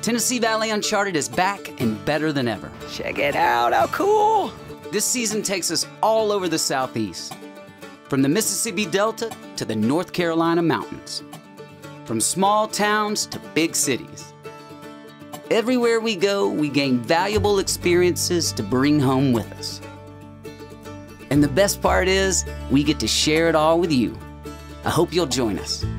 Tennessee Valley Uncharted is back and better than ever. Check it out, how cool! This season takes us all over the Southeast, from the Mississippi Delta to the North Carolina mountains, from small towns to big cities. Everywhere we go, we gain valuable experiences to bring home with us. And the best part is, we get to share it all with you. I hope you'll join us.